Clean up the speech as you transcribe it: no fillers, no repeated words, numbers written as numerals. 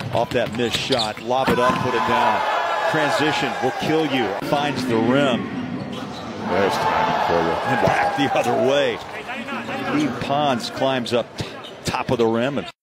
off that missed shot. Lob it up, put it down. Transition will kill you. Finds the rim. There's timing for you. And back the other way. Yves Pons climbs up top of the rim and